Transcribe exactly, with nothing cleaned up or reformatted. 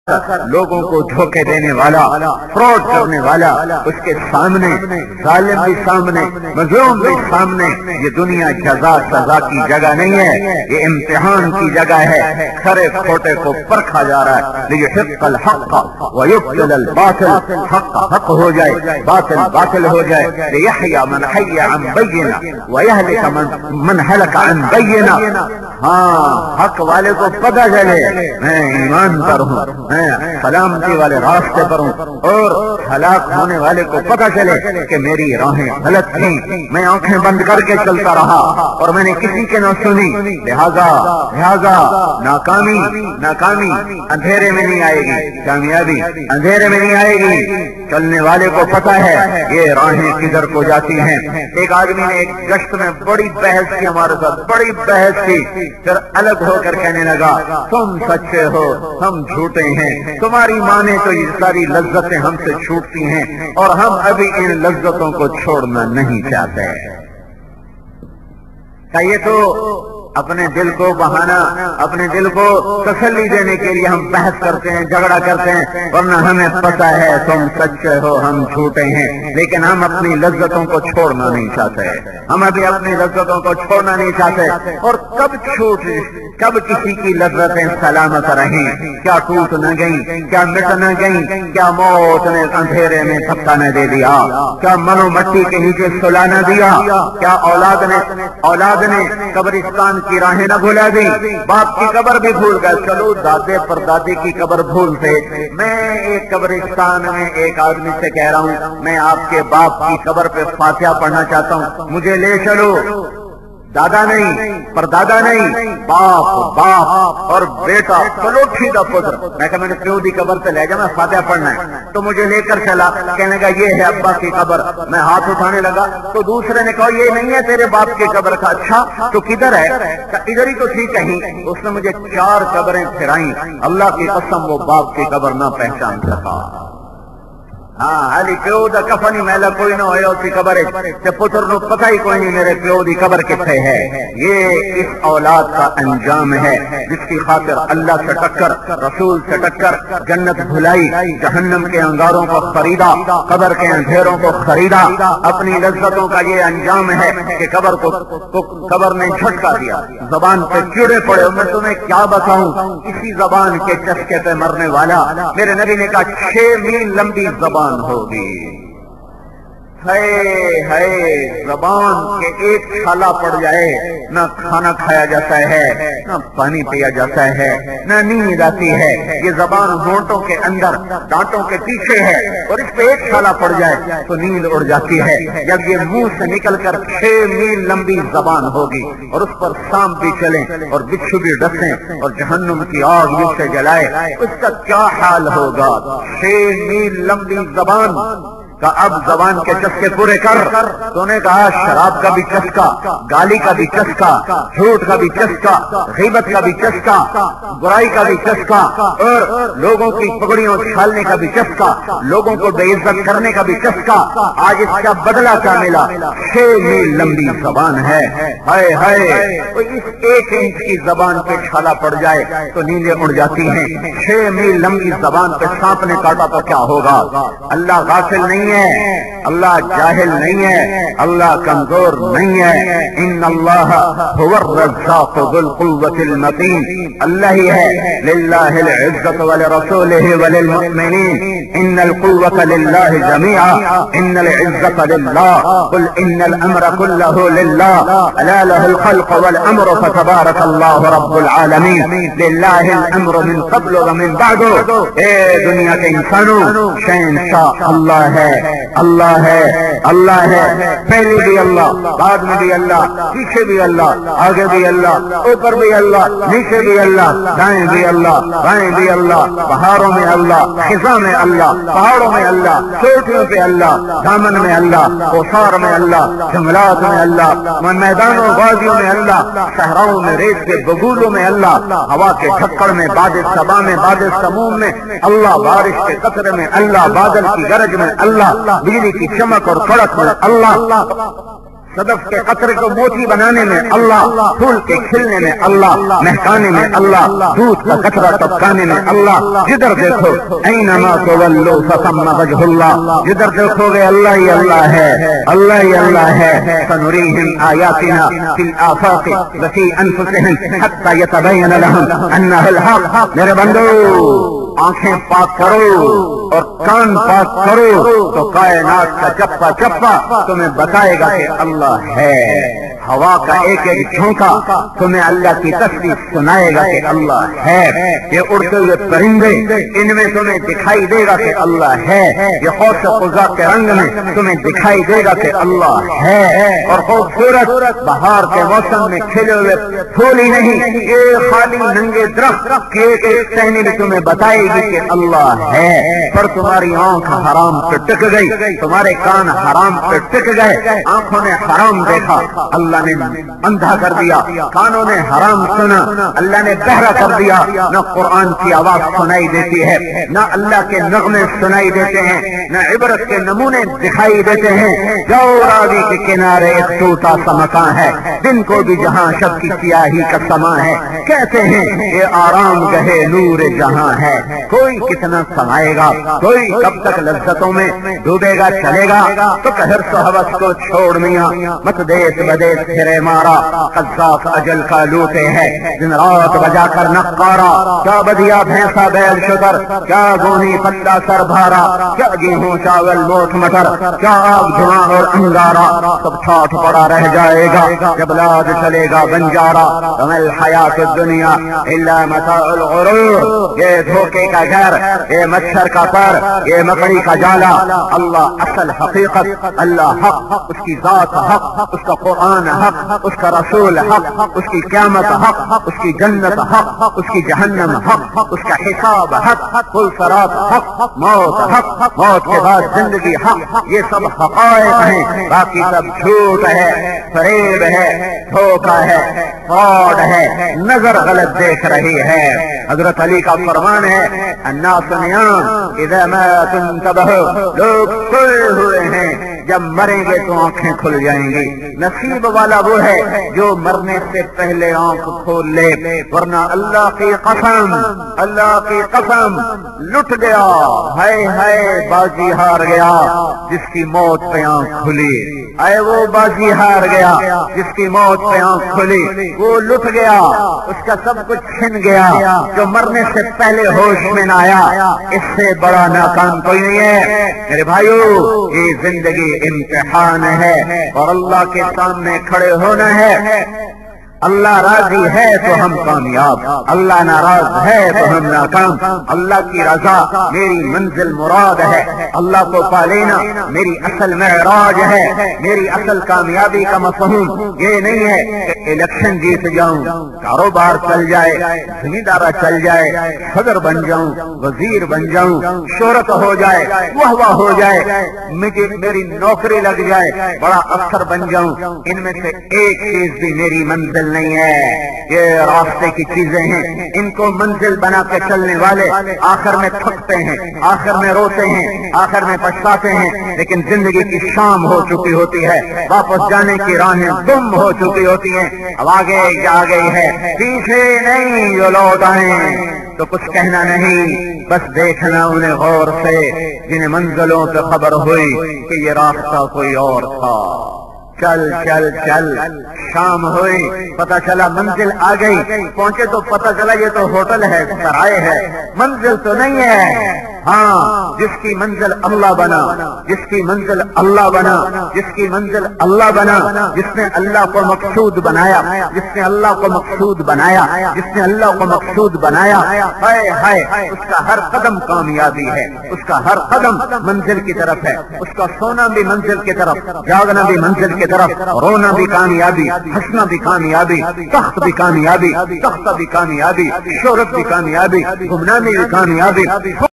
لوگوں کو دھوکے دینے والا، فراڈ کرنے والا، اس کے سامنے ظالم بھی سامنے، مظلوم بھی سامنے. یہ دنیا جزا سزا کی جگہ نہیں ہے، یہ امتحان کی جگہ ہے. کھرے کھوٹے کو پرکھا جا رہا ہے. لیحق الحق ویبطل الباطل، حق حق ہو جائے، باطل باطل ہو جائے. لیحیی من حی عن بینہ ویہلک من من ہلک عن بینہ. ہاں، حق والے کو پتہ چلے میں ایمان پر ہوں، میں سلامتی والے راستے پر ہوں، اور ہلاک ہونے والے کو پتہ چلے کہ میری راہیں غلط تھیں، میں آنکھیں بند کر کے چلتا رہا اور میں نے کسی کے نہ سنی. لہذا لہذا ناکامی ناکامی اندھیرے میں نہیں آئے گی، کامیابی اندھیرے میں نہیں آئے گی. چلنے والے کو پتہ ہے یہ راہیں کدھر کو جاتی ہیں. ایک آدمی نے ایک گشت میں بڑی بحث کی ہمارے ساتھ، بڑی بحث کی. پھر الگ ہو کر کہنے لگا تم سچے ہو، ہم جھوٹے ہیں. تمہاری مانے تو یہ ساری لذتیں ہم سے چھوٹتی ہیں اور ہم ابھی ان لذتوں کو چھوڑنا نہیں چاہتے. کہ یہ تو اپنے دل کو بہانا، اپنے دل کو تسلی دینے کے لیے ہم بحث کرتے ہیں، جھگڑا کرتے ہیں، ورنہ ہمیں پتہ ہے تم سچے ہو، ہم جھوٹے ہیں. لیکن ہم اپنی لذتوں کو چھوڑنا نہیں چاہتے، ہم ابھی اپنی لذتوں کو چھوڑنا نہیں چاہتے. اور کب چھوٹ کب کسی کی لذتیں سلامت رہیں؟ کیا ٹوٹ نہ گئیں؟ کیا مٹ نہ گئیں؟ کیا موت نے اندھیرے میں دھکا نہ دے دیا؟ کیا منو مٹی کے نیچے سلا نہ دیا؟ کیا اولاد نے اولاد نے قبرستان کی راہیں نہ بھولا دی؟ باپ کی قبر بھی بھول گئے، چلو دادے پر دادی کی قبر بھولتے. میں ایک قبرستان میں ایک آدمی سے کہہ رہا ہوں میں آپ کے باپ کی قبر پہ فاتحہ پڑھنا چاہتا ہوں، مجھے لے چلو. دادا نہیں، پر دادا نہیں، باپ باپ اور بیٹا، چلو ٹھیک ہے پتر. میں کہا میں نے پیو دی قبر پہ لے جا، میں فاتحہ پڑھنا ہے. تو مجھے لے کر چلا، کہنے لگا یہ ہے ابا کی قبر. میں ہاتھ اٹھانے لگا تو دوسرے نے کہا یہ نہیں ہے تیرے باپ کی قبر. کا اچھا تو کدھر ہے؟ ادھر ہی تو تھی کہیں. اس نے مجھے چار قبریں پھرائیں، اللہ کی قسم وہ باپ کی قبر نہ پہچان سکا. ہاں علی پیو دا کفن ہی میلا کوئی نہ ہوئے اسی قبر تے پتر نو پتہ ہی کوئی نہیں میرے پیو دی قبر کتنے ہے. یہ اس اولاد کا انجام ہے جس کی خاطر اللہ سے ٹکر، رسول سے ٹکر، جنت بھلائی، جہنم کے انگاروں کو خریدا، قبر کے اندھیروں کو خریدا. اپنی لذتوں کا یہ انجام ہے کہ قبر کو قبر نے جھٹکا دیا، زبان پہ کیڑے پڑے. میں تمہیں کیا بتاؤں، اسی زبان کے چسکے پہ مرنے والا. میرے نبی نے کہا چھ میل لمبی زبان ہوگی. ہے ہے زبان کے ایک چھالا پڑ جائے نہ کھانا کھایا جاتا ہے، نہ پانی پیا جاتا ہے، نہ نیند آتی ہے. یہ زبان ہونٹوں کے اندر دانتوں کے پیچھے ہے اور اس پہ ایک چھالا پڑ جائے تو نیند اڑ جاتی ہے. جب یہ منہ سے نکل کر چھ میل لمبی زبان ہوگی اور اس پر سانپ بھی چلیں اور بچھو بھی ڈسیں اور جہنم کی آگ اس سے جلائے، اس کا کیا حال ہوگا؟ چھ میل لمبی زبان کا اب زبان کے چسکے پورے کر. تو نے کہا شراب کا بھی چسکا، گالی کا بھی چسکا، جھوٹ کا بھی چسکا، غیبت کا بھی چسکا، برائی کا بھی چسکا، اور لوگوں کی پگڑیوں چھالنے کا بھی چسکا، لوگوں کو بے عزت کرنے کا بھی چسکا. آج اس کا بدلہ کیا ملا؟ چھ میل لمبی زبان ہے. ہائے ہائے، اس ایک انچ کی زبان پہ چھالا پڑ جائے تو نیندیں اڑ جاتی ہیں. چھ میل لمبی زبان پہ سانپ نے کاٹا تو کیا ہوگا؟ اللہ غافل نہیں ہے، اللہ جاہل نہیں ہے، اللہ کمزور نہیں ہے. ان اللہ هو الرزاق ذو القوة المتین. اللہ ہی ہے. للہ العزت ولرسولہ وللمؤمنین. ان القوة للہ جميعا. ان العزت للہ. قل ان الامر كله للہ. الا له الخلق والامر فتبارك الله رب العالمین. للہ الامر من قبل ومن بعد. اے دنیا کے انسانوں، شہنشاہ اللہ ہے، اللہ ہے، اللہ ہے. پہلے بھی اللہ، بعد میں بھی اللہ، پیچھے بھی اللہ، آگے بھی اللہ، اوپر بھی اللہ، نیچے بھی اللہ، دائیں بھی اللہ، بائیں بھی اللہ، پہاڑوں میں اللہ، خزاں میں اللہ، پہاڑوں میں اللہ، چوٹیوں پہ اللہ، دامن میں اللہ، اوسار میں اللہ، جنگلات میں اللہ، میدانوں وادیوں میں اللہ، صحراؤں میں ریت کے بگولوں میں اللہ، ہوا کے جھکڑ میں، باد صبا میں، باد سموم میں اللہ، بارش کے قطرے میں اللہ، بادل کی گرج میں اللہ، بجلی کی چمک اور کڑک میں اللہ. صدف کے قطرے کو موتی بنانے میں اللہ، پھول کے کھلنے میں اللہ، مہکانے میں اللہ، دودھ کا قطرہ ٹپکانے میں اللہ. جدھر دیکھو اینما تولوا فثم وجہ اللہ، جدھر دیکھو گے اللہ ہی اللہ ہے، اللہ ہی اللہ ہے. سنریہم آیاتنا فی الآفاق وفی انفسہم حتی یتبین لہم انہ الحق. میرے بندو آنکھیں پاک کرو اور کان پاک کرو تو کائنات کا چپا چپا تمہیں بتائے گا کہ اللہ ہے. ہوا کا ایک ایک جھونکا تمہیں اللہ کی تصویر سنائے گا کہ اللہ ہے. یہ اڑتے ہوئے پرندے ان میں تمہیں دکھائی دے گا کہ اللہ ہے. یہ خوش خزاں کے رنگ میں تمہیں دکھائی دے گا کہ اللہ ہے. اور خوبصورت بہار کے موسم میں کھلے ہوئے پھول ہی نہیں، یہ خالی ننگے درخت کی ایک ایک ٹہنی بھی تمہیں بتائے گی کہ اللہ ہے. پر تمہاری آنکھ حرام پہ ٹک گئی، تمہارے کان حرام پہ ٹک گئے، آنکھوں نے حرام دیکھا، اللہ نے اندھا کر دیا. کانوں نے حرام سنا، اللہ نے بہرا کر دیا. نہ قرآن کی آواز سنائی دیتی ہے، نہ اللہ کے نغمے سنائی دیتے ہیں، نہ عبرت کے نمونے دکھائی دیتے ہیں. جاؤ راوی کے کنارے ایک ٹوٹا سا مکان ہے، دن کو بھی جہاں شب کی سیاہی کا سما ہے. کہتے ہیں یہ آرام گہے نور جہاں ہے. کوئی کتنا سمائے گا، کوئی کب تک لذتوں میں ڈوبے گا چلے گا. تو کہر سو حوث کو چھوڑ میاں، مت دیس بدیس پھرے مارا. قذاف اجل کا لوٹے ہے دن رات بجا کر نقارا. کیا بدیا بھینسا بیل شتر، کیا گونی پتا سر بھارا، کیا گیہوں چاول موٹ مٹر، کیا آگ دھواں اور انگارا. سب ٹھاٹ پڑا رہ جائے گا جب لاد چلے گا بنجارا. وما الحیات الدنیا الا متاع الغرور. یہ دھوکے کا گھر، یہ مچھر کا پر، یہ مکڑی کا جالا. اللہ اصل حقیقت، اللہ حق، اس کی ذات حق، اس کا قرآن حق، اس کا رسول حق، اس کی قیامت حق، اس کی جنت حق، اس کی جہنم حق، اس کا حساب حق، کل صراط حق، موت حق، موت کے بعد زندگی حق. یہ سب حقائق ہیں، باقی سب جھوٹ ہے، فریب ہے، دھوکہ ہے، فراڈ ہے، نظر غلط دیکھ رہی ہے. حضرت علی کا فرمان ہے الناس نیام اذا مات انتبہوا. لوگ سوئے ہوئے ہیں، جب مریں گے تو آنکھیں کھل جائیں گی. نصیب والا وہ ہے جو مرنے سے پہلے آنکھ کھول لے، ورنہ اللہ کی قسم، اللہ کی قسم لٹ گیا، ہائے ہائے بازی ہار گیا جس کی موت پہ آنکھ کھلی. اے وہ بازی ہار گیا جس کی موت پہ آنکھ کھلی، وہ لٹ گیا، اس کا سب کچھ چھن گیا جو مرنے سے پہلے ہوش میں نہ آیا. اس سے بڑا ناکام کوئی نہیں ہے. میرے بھائیو، یہ زندگی امتحان ہے اور اللہ کے سامنے کھڑے ہونا ہے. اللہ راضی ہے تو ہم کامیاب، اللہ ناراض ہے تو ہم ناکام. اللہ کی رضا میری منزل مراد ہے، اللہ کو پا لینا میری اصل معراج ہے. میری اصل کامیابی کا مفہوم یہ نہیں ہے کہ الیکشن جیت جاؤں، کاروبار چل جائے، زمیندارہ چل جائے، صدر بن جاؤں، وزیر بن جاؤں، شہرت ہو جائے، واہ واہ ہو جائے، مجھے میری نوکری لگ جائے، بڑا افسر بن جاؤں. ان میں سے ایک چیز بھی میری منزل نہیں ہے. یہ راستے کی چیزیں ہیں، ان کو منزل بنا کے چلنے والے آخر میں تھکتے ہیں، آخر میں روتے ہیں، آخر میں پچھتاتے ہیں. لیکن زندگی کی شام ہو چکی ہوتی ہے، واپس جانے کی راہیں گم ہو چکی ہوتی ہیں. اب آگے جا گئی ہے، پیچھے نہیں جو لوٹ آئیں. تو کچھ کہنا نہیں، بس دیکھنا انہیں غور سے جنہیں منزلوں سے خبر ہوئی کہ یہ راستہ کوئی اور تھا. چل چل چل، شام ہوئی، پتہ چلا منزل آ گئی. پہنچے تو پتہ چلا یہ تو ہوٹل ہے، سرائے ہے، منزل تو نہیں ہے. ہاں، جس کی منزل اللہ بنا، جس کی منزل اللہ بنا، جس کی منزل اللہ بنا، جس نے اللہ کو مقصود بنایا، جس نے اللہ کو مقصود بنایا، جس نے اللہ کو مقصود بنایا، ہائے ہائے، اس کا ہر قدم کامیابی ہے، اس کا ہر قدم منزل کی طرف ہے. اس کا سونا بھی منزل کی طرف، جاگنا بھی منزل کی طرف، رونا بھی کامیابی، ہنسنا بھی کامیابی، تخت بھی کامیابی، تختہ بھی کامیابی، شہرت بھی کامیابی، گمنامی بھی کامیابی.